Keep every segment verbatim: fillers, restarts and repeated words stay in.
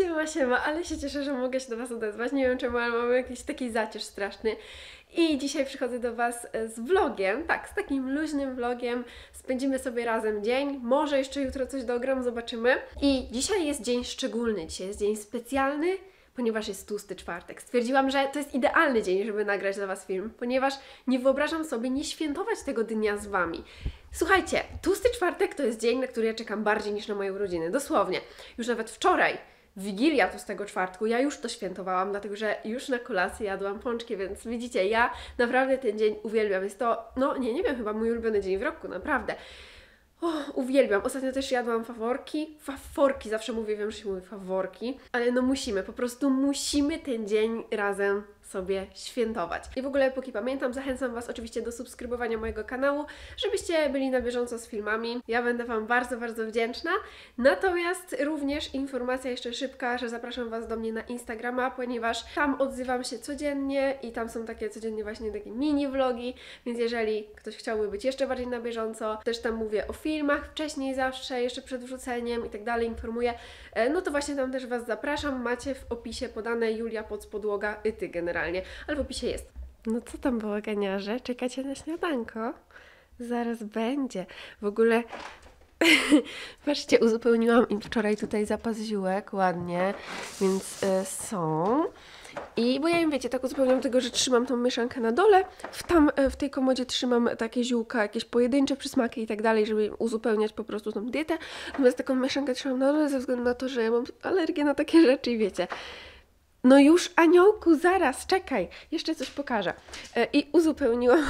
Siema, siema, ale się cieszę, że mogę się do Was odezwać. Nie wiem czemu, ale mamy jakiś taki zacież straszny. I dzisiaj przychodzę do Was z vlogiem, tak, z takim luźnym vlogiem. Spędzimy sobie razem dzień, może jeszcze jutro coś dogram, zobaczymy. I dzisiaj jest dzień szczególny, dzisiaj jest dzień specjalny, ponieważ jest tłusty czwartek. Stwierdziłam, że to jest idealny dzień, żeby nagrać dla Was film, ponieważ nie wyobrażam sobie nie świętować tego dnia z Wami. Słuchajcie, tłusty czwartek to jest dzień, na który ja czekam bardziej niż na moje urodziny, dosłownie. Już nawet wczoraj, Wigilia tłustego czwartku, ja już to świętowałam, dlatego że już na kolację jadłam pączki, więc widzicie, ja naprawdę ten dzień uwielbiam. Jest to, no nie, nie wiem, chyba mój ulubiony dzień w roku, naprawdę. O, uwielbiam. Ostatnio też jadłam faworki. Faworki, zawsze mówię, wiem, że się mówi faworki, ale no musimy, po prostu musimy ten dzień razem sobie świętować. I w ogóle, póki pamiętam, zachęcam Was oczywiście do subskrybowania mojego kanału, żebyście byli na bieżąco z filmami. Ja będę Wam bardzo, bardzo wdzięczna. Natomiast również informacja jeszcze szybka, że zapraszam Was do mnie na Instagrama, ponieważ tam odzywam się codziennie i tam są takie codziennie właśnie takie mini vlogi, więc jeżeli ktoś chciałby być jeszcze bardziej na bieżąco, też tam mówię o filmach wcześniej zawsze, jeszcze przed wrzuceniem i tak dalej, informuję, no to właśnie tam też Was zapraszam. Macie w opisie podane Julia Podspodłoga Yty generalnie. Ale w opisie jest. No co tam było, ganiarze? Czekacie na śniadanko? Zaraz będzie. W ogóle patrzcie, uzupełniłam im wczoraj tutaj zapas ziółek ładnie, więc y, są. I bo ja im, wiecie, tak uzupełniam tego, że trzymam tą mieszankę na dole, w, tam, w tej komodzie trzymam takie ziółka, jakieś pojedyncze przysmaki i tak dalej, żeby im uzupełniać po prostu tą dietę. Natomiast taką mieszankę trzymam na dole ze względu na to, że ja mam alergię na takie rzeczy i wiecie. No już, aniołku, zaraz, czekaj, jeszcze coś pokażę. E, I uzupełniłam,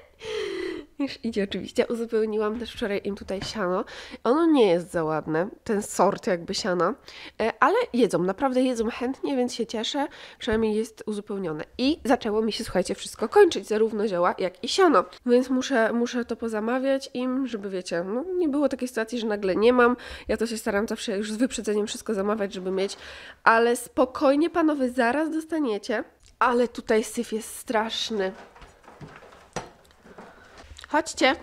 już idzie oczywiście, uzupełniłam też wczoraj im tutaj siano. Ono nie jest za ładne, ten sort jakby siana, e, ale jedzą, naprawdę jedzą chętnie, więc się cieszę, przynajmniej jest uzupełnione. I zaczęło mi się, słuchajcie, wszystko kończyć, zarówno zioła, jak i siano. Więc muszę, muszę to pozamawiać im, żeby, wiecie, no nie było takiej sytuacji, że nagle nie mam. Ja to się staram zawsze już z wyprzedzeniem wszystko zamawiać, żeby mieć, ale spokojnie, panowie, zaraz dostaniecie. Ale tutaj syf jest straszny. Chodźcie.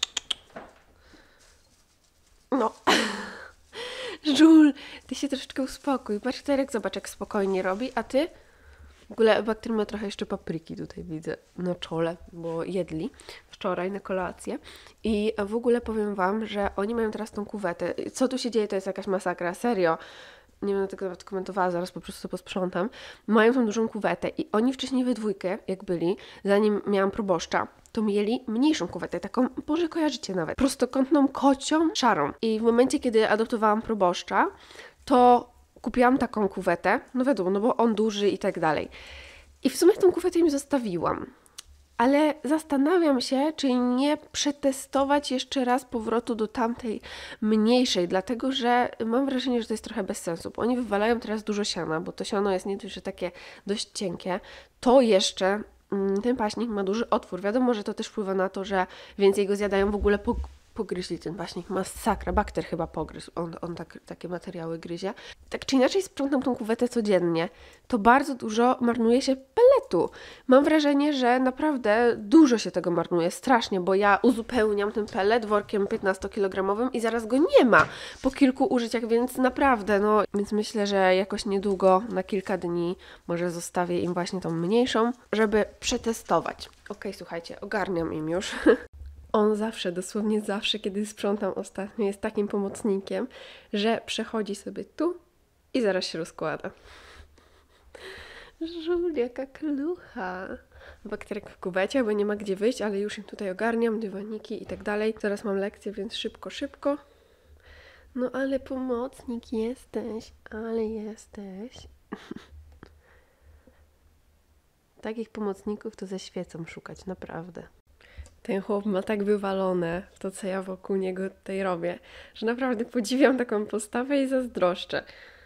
No. Żul, ty się troszeczkę uspokój. Patrz, Terek, zobacz, jak spokojnie robi, a ty? W ogóle Bakter ma trochę jeszcze papryki tutaj, widzę, na czole, bo jedli wczoraj na kolację. I w ogóle powiem Wam, że oni mają teraz tą kuwetę. Co tu się dzieje, to jest jakaś masakra, serio. Nie będę tego nawet komentowała, zaraz po prostu to posprzątam. Mają tą dużą kuwetę i oni wcześniej we dwójkę, jak byli, zanim miałam proboszcza, to mieli mniejszą kuwetę, taką, może kojarzycie nawet, prostokątną, kocią, szarą. I w momencie, kiedy adoptowałam proboszcza, to kupiłam taką kuwetę, no wiadomo, no bo on duży i tak dalej. I w sumie tą kuwetę im zostawiłam. Ale zastanawiam się, czy nie przetestować jeszcze raz powrotu do tamtej mniejszej, dlatego że mam wrażenie, że to jest trochę bez sensu, bo oni wywalają teraz dużo siana, bo to siano jest nie dość, że takie dość cienkie, to jeszcze mm, ten paśnik ma duży otwór. Wiadomo, że to też wpływa na to, że więcej go zjadają, w ogóle po, pogryźli ten paśnik, masakra, Bakter chyba pogryzł, on, on tak, takie materiały gryzie. Tak czy inaczej sprzątam tą kuwetę codziennie, to bardzo dużo marnuje się peletu. Mam wrażenie, że naprawdę dużo się tego marnuje, strasznie, bo ja uzupełniam ten pelet workiem piętnastokilogramowym i zaraz go nie ma po kilku użyciach, więc naprawdę, no, więc myślę, że jakoś niedługo, na kilka dni, może zostawię im właśnie tą mniejszą, żeby przetestować. Okej, słuchajcie, ogarniam im już. On zawsze, dosłownie zawsze, kiedy sprzątam ostatnio, jest takim pomocnikiem, że przechodzi sobie tu i zaraz się rozkłada. Żul, jaka klucha. Bakterek w kubecie, bo nie ma gdzie wyjść, ale już im tutaj ogarniam, dywaniki i tak dalej. Zaraz mam lekcję, więc szybko, szybko. No ale pomocnik jesteś, ale jesteś. Takich pomocników to ze świecą szukać, naprawdę. Ten chłop ma tak wywalone w to, co ja wokół niego tutaj robię, że naprawdę podziwiam taką postawę i zazdroszczę.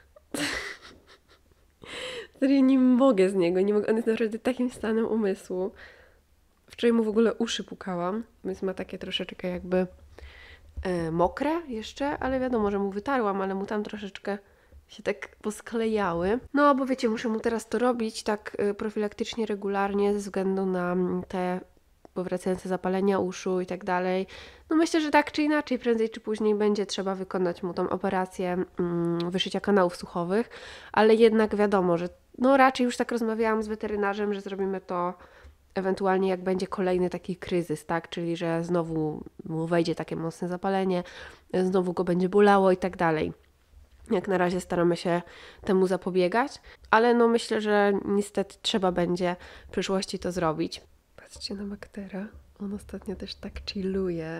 Serio, nie mogę z niego, nie mogę. On jest naprawdę takim stanem umysłu. Wczoraj mu w ogóle uszy pukałam, więc ma takie troszeczkę jakby e, mokre jeszcze, ale wiadomo, że mu wytarłam, ale mu tam troszeczkę się tak posklejały. No, bo wiecie, muszę mu teraz to robić tak e, profilaktycznie, regularnie, ze względu na te powracające zapalenia uszu i tak dalej. No myślę, że tak czy inaczej, prędzej czy później będzie trzeba wykonać mu tą operację mm, wyszycia kanałów słuchowych, ale jednak wiadomo, że no raczej już tak rozmawiałam z weterynarzem, że zrobimy to ewentualnie jak będzie kolejny taki kryzys, tak, czyli że znowu mu wejdzie takie mocne zapalenie, znowu go będzie bolało i tak dalej. Jak na razie staramy się temu zapobiegać, ale no myślę, że niestety trzeba będzie w przyszłości to zrobić. Patrzcie na Baktera, on ostatnio też tak chilluje.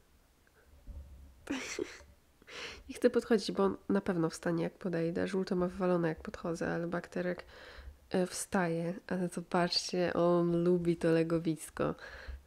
Nie chcę podchodzić, bo on na pewno wstanie jak podejdę. Żółto ma wywalone jak podchodzę, ale Bakterek wstaje. Ale zobaczcie, on lubi to legowisko.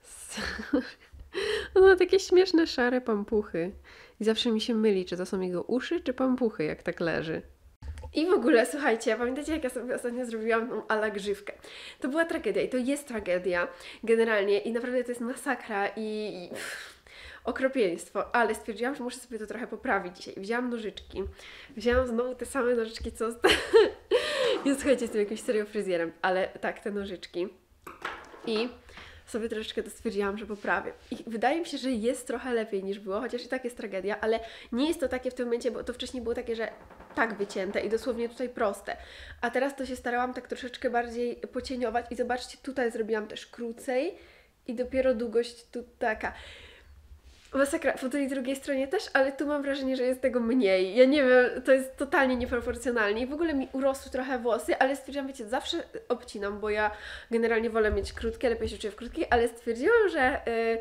On ma takie śmieszne, szare pampuchy. I zawsze mi się myli, czy to są jego uszy, czy pampuchy, jak tak leży. I w ogóle, słuchajcie, pamiętacie, jak ja sobie ostatnio zrobiłam tą ala grzywkę? To była tragedia i to jest tragedia generalnie i naprawdę to jest masakra i... i pff, okropieństwo, ale stwierdziłam, że muszę sobie to trochę poprawić dzisiaj. Wzięłam nożyczki. Wzięłam znowu te same nożyczki, co... Ja słuchajcie, jestem jakimś serio fryzjerem, ale tak, te nożyczki. I sobie troszeczkę to stwierdziłam, że poprawię. I wydaje mi się, że jest trochę lepiej niż było, chociaż i tak jest tragedia, ale nie jest to takie w tym momencie, bo to wcześniej było takie, że tak wycięte i dosłownie tutaj proste. A teraz to się starałam tak troszeczkę bardziej pocieniować i zobaczcie, tutaj zrobiłam też krócej i dopiero długość tu taka. Masakra, po tej drugiej stronie też, ale tu mam wrażenie, że jest tego mniej. Ja nie wiem, to jest totalnie nieproporcjonalnie. I w ogóle mi urosły trochę włosy, ale stwierdziłam, wiecie, zawsze obcinam, bo ja generalnie wolę mieć krótkie, lepiej się czuję w krótkiej, ale stwierdziłam, że yy,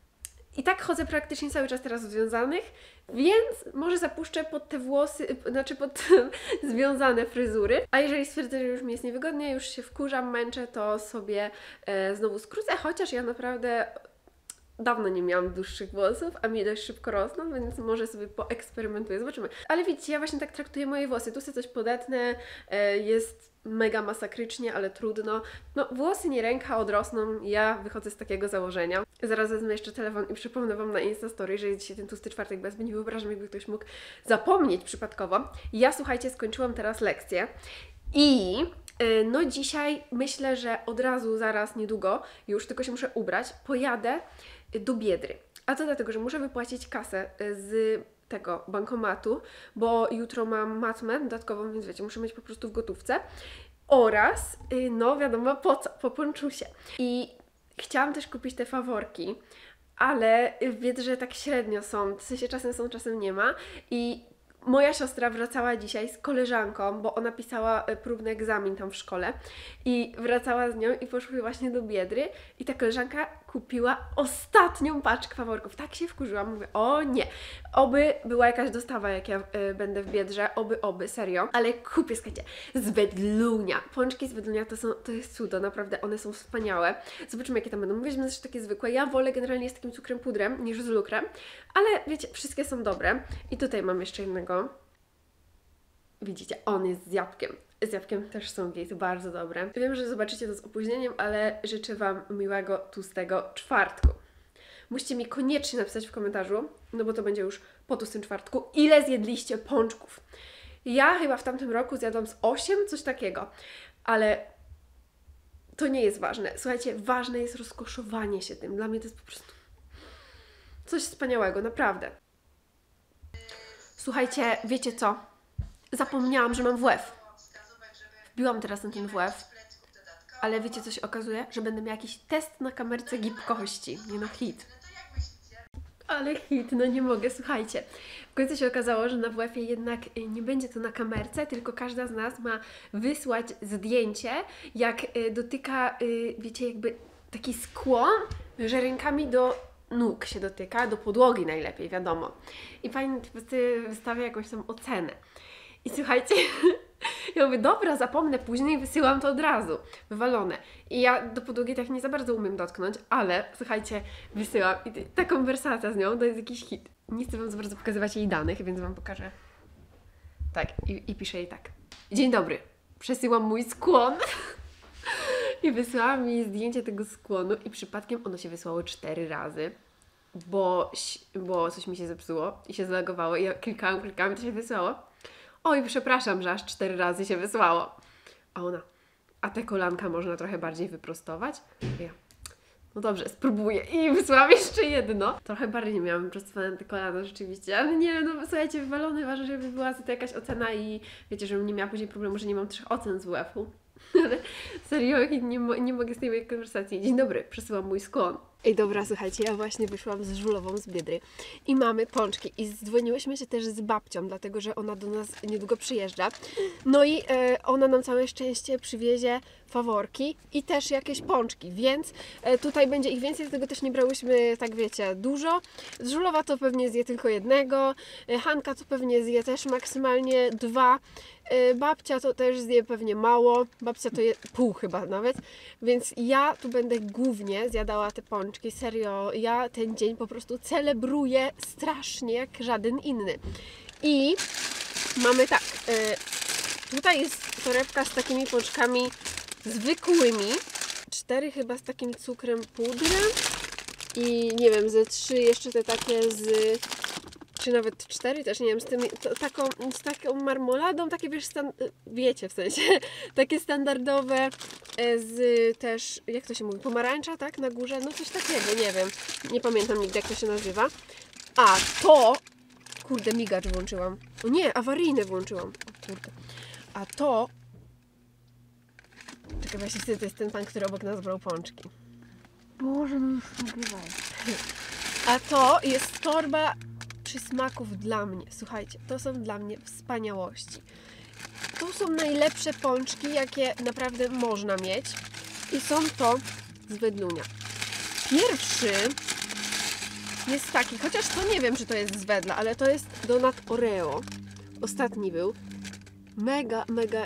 i tak chodzę praktycznie cały czas teraz w związanych, więc może zapuszczę pod te włosy, znaczy pod związane fryzury. A jeżeli stwierdzę, że już mi jest niewygodnie, już się wkurzam, męczę, to sobie yy, znowu skrócę, chociaż ja naprawdę... Dawno nie miałam dłuższych włosów, a mi dość szybko rosną, więc może sobie poeksperymentuję, zobaczymy. Ale widzicie, ja właśnie tak traktuję moje włosy. Tu sobie coś podetnę, jest mega masakrycznie, ale trudno. No, włosy nie ręka, odrosną, ja wychodzę z takiego założenia. Zaraz wezmę jeszcze telefon i przypomnę Wam na Instastory, że jest dzisiaj ten tłusty czwartek, bo ja sobie nie wyobrażam, jakby ktoś mógł zapomnieć przypadkowo. Ja, słuchajcie, skończyłam teraz lekcję i... No dzisiaj myślę, że od razu, zaraz, niedługo, już tylko się muszę ubrać, pojadę do Biedry. A to dlatego, że muszę wypłacić kasę z tego bankomatu, bo jutro mam matmę dodatkową, więc wiecie, muszę mieć po prostu w gotówce. Oraz, no wiadomo po co, po ponczusie. I chciałam też kupić te faworki, ale w Biedrze tak średnio są, w sensie czasem są, czasem nie ma. I moja siostra wracała dzisiaj z koleżanką, bo ona pisała próbny egzamin tam w szkole i wracała z nią i poszły właśnie do Biedry i ta koleżanka kupiła ostatnią paczkę faworków. Tak się wkurzyłam, mówię, o nie, oby była jakaś dostawa, jak ja y, będę w Biedrze, oby, oby, serio, ale kupię, słuchajcie, z Wedlunia. Pączki z Wedlunia to są, to jest cudo, naprawdę, one są wspaniałe. Zobaczymy, jakie tam będą. Mówię, że będą też takie zwykłe. Ja wolę generalnie z takim cukrem pudrem niż z lukrem, ale wiecie, wszystkie są dobre. I tutaj mam jeszcze jednego. Widzicie, on jest z jabłkiem. Z jabłkiem też są gate, bardzo dobre. Wiem, że zobaczycie to z opóźnieniem, ale życzę Wam miłego, tłustego czwartku. Musicie mi koniecznie napisać w komentarzu, no bo to będzie już po tłustym czwartku, ile zjedliście pączków. Ja chyba w tamtym roku zjadłam z osiem, coś takiego, ale to nie jest ważne. Słuchajcie, ważne jest rozkoszowanie się tym. Dla mnie to jest po prostu coś wspaniałego, naprawdę. Słuchajcie, wiecie co? Zapomniałam, że mam W F. Wbiłam teraz na ten W F, ale wiecie co się okazuje? Że będę miała jakiś test na kamerce gibkości. Nie no, hit. Ale hit, no nie mogę, słuchajcie. W końcu się okazało, że na W F-ie jednak nie będzie to na kamerce, tylko każda z nas ma wysłać zdjęcie, jak dotyka, wiecie, jakby taki skłon, że rękami do nóg się dotyka, do podłogi najlepiej, wiadomo. I pani wystawia jakąś tam ocenę. I słuchajcie, ja mówię, dobra, zapomnę, później wysyłam to od razu, wywalone. I ja do podłogi tak nie za bardzo umiem dotknąć, ale słuchajcie, wysyłam i ta konwersacja z nią to jest jakiś hit. Nie chcę Wam za bardzo pokazywać jej danych, więc Wam pokażę. Tak, i, i piszę jej tak. Dzień dobry, przesyłam mój skłon. I wysłałam jej zdjęcie tego skłonu i przypadkiem ono się wysłało cztery razy, bo, bo coś mi się zepsuło i się zalogowało i ja klikałam, klikałam i to się wysłało. Oj, przepraszam, że aż cztery razy się wysłało. A ona, a te kolanka można trochę bardziej wyprostować? Ja, No dobrze, spróbuję. I wysłałam jeszcze jedno. Trochę bardziej miałam prostowane te kolana rzeczywiście, ale nie, no słuchajcie, wywalony, ważne, żeby była za to jakaś ocena i wiecie, żebym nie miała później problemu, że nie mam trzech ocen z W F-u. Ale serio, nie, mo nie mogę z tej mojej konwersacji. Dzień dobry, przesyłam mój skłon. Ej, dobra, słuchajcie, ja właśnie wyszłam z Żulową z Biedry i mamy pączki i dzwoniłyśmy się też z babcią, dlatego, że ona do nas niedługo przyjeżdża. No i e, ona nam całe szczęście przywiezie faworki i też jakieś pączki, więc e, tutaj będzie ich więcej, dlatego też nie brałyśmy, tak wiecie, dużo. Żulowa to pewnie zje tylko jednego, e, Hanka to pewnie zje też maksymalnie dwa, e, babcia to też zje pewnie mało, babcia to je pół chyba nawet, więc ja tu będę głównie zjadała te pączki. Serio, ja ten dzień po prostu celebruję strasznie jak żaden inny. I mamy tak, y, tutaj jest torebka z takimi pączkami zwykłymi, cztery chyba z takim cukrem pudrem i nie wiem, ze trzy jeszcze te takie z, czy nawet cztery też, nie wiem, z, tymi, to, taką, z taką marmoladą, takie wiesz, stan, wiecie w sensie, takie standardowe z też, jak to się mówi, pomarańcza, tak, na górze, no coś takiego, nie wiem, nie pamiętam nigdy jak to się nazywa. A to, kurde, migacz włączyłam, o nie, awaryjny włączyłam, o kurde, a to, czekaj, właśnie to jest ten pan, który obok nas brał pączki. Boże, no już nagrywaj. A to jest torba przysmaków dla mnie. Słuchajcie, to są dla mnie wspaniałości. To są najlepsze pączki, jakie naprawdę można mieć. I są to z Wedlunia. Pierwszy jest taki, chociaż to nie wiem, czy to jest z Wedla, ale to jest donat Oreo. Ostatni był. Mega, mega...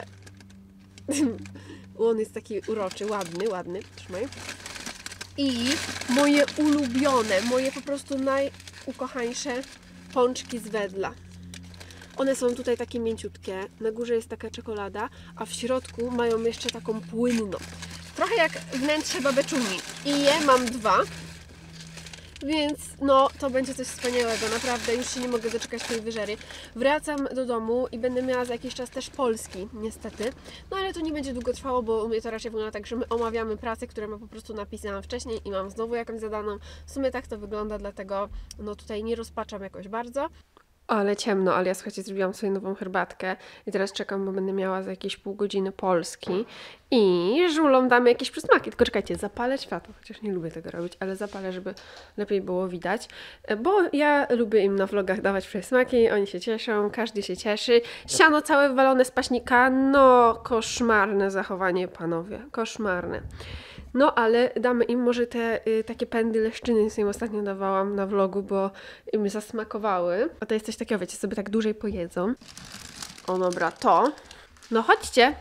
On jest taki uroczy, ładny, ładny. Trzymaj. I moje ulubione, moje po prostu najukochańsze pączki z Wedla. One są tutaj takie mięciutkie, na górze jest taka czekolada, a w środku mają jeszcze taką płynną. Trochę jak wnętrze babeczuni. I je mam dwa. Więc no, to będzie coś wspaniałego, naprawdę, już się nie mogę doczekać tej wyżery. Wracam do domu i będę miała za jakiś czas też polski, niestety. No ale to nie będzie długo trwało, bo u mnie to raczej wygląda tak, że my omawiamy pracę, którą ja po prostu napisałam wcześniej i mam znowu jakąś zadaną. W sumie tak to wygląda, dlatego no tutaj nie rozpaczam jakoś bardzo. Ale ciemno, ale ja słuchajcie, zrobiłam sobie nową herbatkę i teraz czekam, bo będę miała za jakieś pół godziny polski i żulom damy jakieś przysmaki. Tylko czekajcie, zapalę światło, chociaż nie lubię tego robić, ale zapalę, żeby lepiej było widać, bo ja lubię im na vlogach dawać przysmaki, oni się cieszą, każdy się cieszy. Siano całe wywalone z paśnika, no koszmarne zachowanie, panowie, koszmarne. No, ale damy im może te y, takie pędy leszczyny, co im ostatnio dawałam na vlogu, bo im zasmakowały. A to jest coś takiego, wiecie, sobie tak dłużej pojedzą. O, dobra, to. No, chodźcie.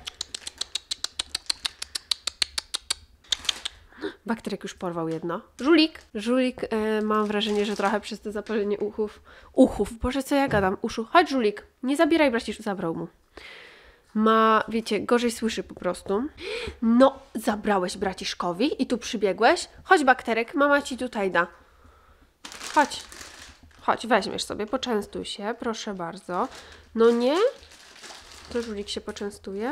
Bakterek już porwał jedno. Żulik. Żulik, y, mam wrażenie, że trochę przez to zapalenie uchów. Uchów, Boże, co ja gadam? Uszu. Chodź, Żulik. Nie zabieraj, bracisz, zabrał mu. Ma, wiecie, gorzej słyszy po prostu. No, zabrałeś braciszkowi i tu przybiegłeś. Chodź, Bakterek, mama ci tutaj da. Chodź. Chodź, weźmiesz sobie, poczęstuj się, proszę bardzo. No nie? To Żulik się poczęstuje.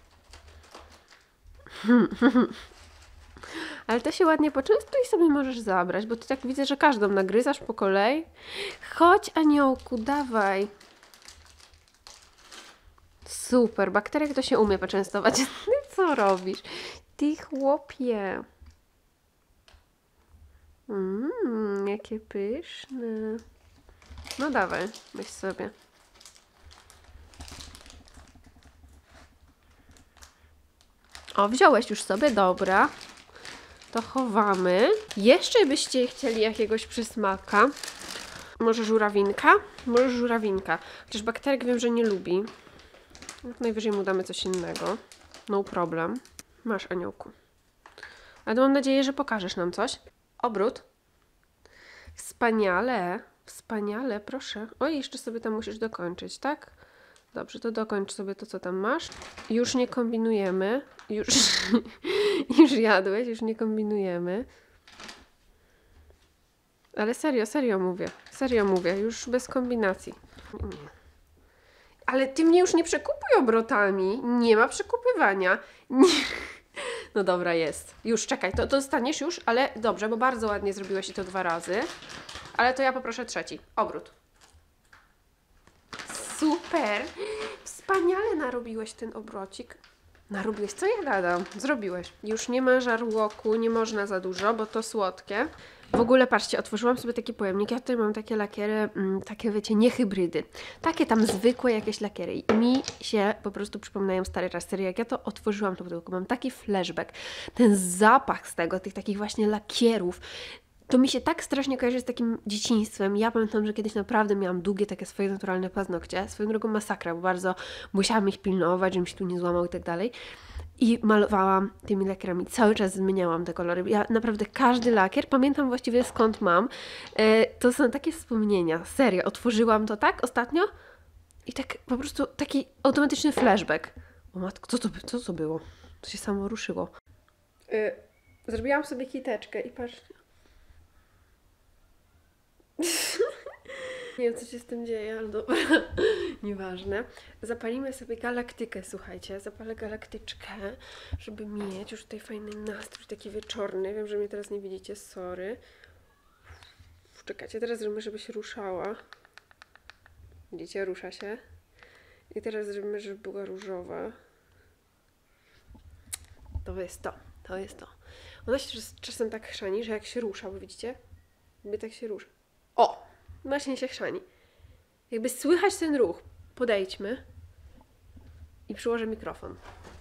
Ale to się ładnie poczęstuj i sobie możesz zabrać, bo ty tak widzę, że każdą nagryzasz po kolei. Chodź, aniołku, dawaj. Super, Bakterek to się umie poczęstować. Ty co robisz? Ty chłopie. Mmm, jakie pyszne. No dawaj, weź sobie. O, wziąłeś już sobie, dobra. To chowamy. Jeszcze byście chcieli jakiegoś przysmaka. Może żurawinka? Może żurawinka. Chociaż Bakterek wiem, że nie lubi. Najwyżej mu damy coś innego. No problem. Masz, aniołku. Ale mam nadzieję, że pokażesz nam coś. Obrót. Wspaniale. Wspaniale, proszę. Oj, jeszcze sobie tam musisz dokończyć, tak? Dobrze, to dokończ sobie to, co tam masz. Już nie kombinujemy. Już, już jadłeś, już nie kombinujemy. Ale serio, serio mówię. Serio mówię, już bez kombinacji. Nie. Ale ty mnie już nie przekupuj obrotami. Nie ma przekupywania. Nie. No dobra, jest. Już, czekaj, to, to dostaniesz już, ale dobrze, bo bardzo ładnie zrobiłeś i to dwa razy. Ale to ja poproszę trzeci. Obrót. Super! Wspaniale narobiłeś ten obrocik. Narobiłeś? Co ja gadam? Zrobiłeś. Już nie ma żarłoku, nie można za dużo, bo to słodkie. W ogóle patrzcie, otworzyłam sobie taki pojemnik. Ja tutaj mam takie lakiery, mm, takie wiecie, nie hybrydy. Takie tam zwykłe jakieś lakiery. I mi się po prostu przypominają stare czasy. Jak ja to otworzyłam, to tylko mam taki flashback. Ten zapach z tego, tych takich właśnie lakierów. To mi się tak strasznie kojarzy z takim dzieciństwem. Ja pamiętam, że kiedyś naprawdę miałam długie takie swoje naturalne paznokcie. Swoją drogą masakra, bo bardzo musiałam ich pilnować, żebym się tu nie złamał i tak dalej. I malowałam tymi lakierami. Cały czas zmieniałam te kolory. Ja naprawdę każdy lakier, pamiętam właściwie skąd mam. E, to są takie wspomnienia. Serio, otworzyłam to tak ostatnio i tak po prostu taki automatyczny flashback. O matko, co to, co to było? To się samo ruszyło. E, zrobiłam sobie kiteczkę i patrzcie. Nie wiem, co się z tym dzieje, ale dobra, nieważne. Zapalimy sobie galaktykę, słuchajcie. Zapalę galaktyczkę, żeby mieć już tutaj fajny nastrój, taki wieczorny. Wiem, że mnie teraz nie widzicie, sorry. Czekajcie, teraz zrobimy, żeby się ruszała. Widzicie, rusza się. I teraz zrobimy, żeby była różowa. To jest to, to jest to. Ona się czasem tak chrzani, że jak się rusza, bo widzicie? Jakby tak się rusza. O! Właśnie się chrzani. Jakby słychać ten ruch. Podejdźmy. I przyłożę mikrofon.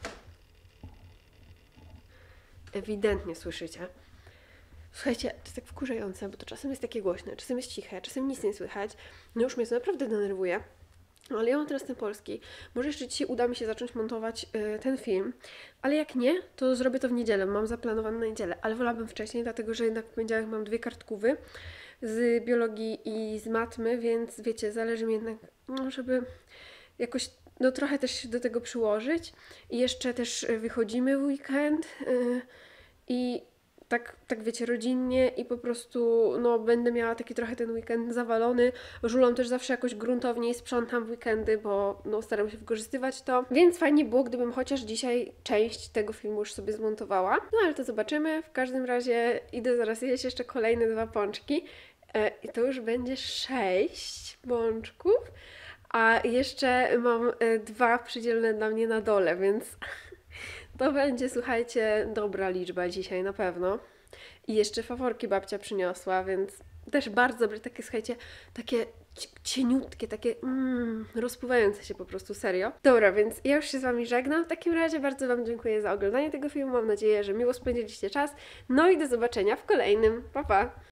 Ewidentnie słyszycie. Słuchajcie, to jest tak wkurzające, bo to czasem jest takie głośne, czasem jest ciche, czasem nic nie słychać. No już mnie to naprawdę denerwuje. Ale ja mam teraz ten polski. Może jeszcze dzisiaj uda mi się zacząć montować y, ten film. Ale jak nie, to zrobię to w niedzielę. Mam zaplanowane na niedzielę. Ale wolałabym wcześniej, dlatego że jednak w poniedziałek mam dwie kartkówy z biologii i z matmy, więc wiecie, zależy mi jednak, no, żeby jakoś no, trochę też się do tego przyłożyć. I jeszcze też wychodzimy w weekend yy, i tak, tak wiecie, rodzinnie i po prostu no, będę miała taki trochę ten weekend zawalony. Żulą też zawsze jakoś gruntowniej sprzątam w weekendy, bo no, staram się wykorzystywać to. Więc fajnie było, gdybym chociaż dzisiaj część tego filmu już sobie zmontowała. No ale to zobaczymy. W każdym razie idę zaraz jeść jeszcze kolejne dwa pączki. I to już będzie sześć pączków, a jeszcze mam dwa przydzielone dla mnie na dole, więc to będzie, słuchajcie, dobra liczba dzisiaj na pewno. I jeszcze faworki babcia przyniosła, więc też bardzo dobre, takie, słuchajcie, takie cieniutkie, takie mm, rozpływające się po prostu, serio. Dobra, więc ja już się z Wami żegnam. W takim razie bardzo Wam dziękuję za oglądanie tego filmu. Mam nadzieję, że miło spędziliście czas. No i do zobaczenia w kolejnym. Pa, pa!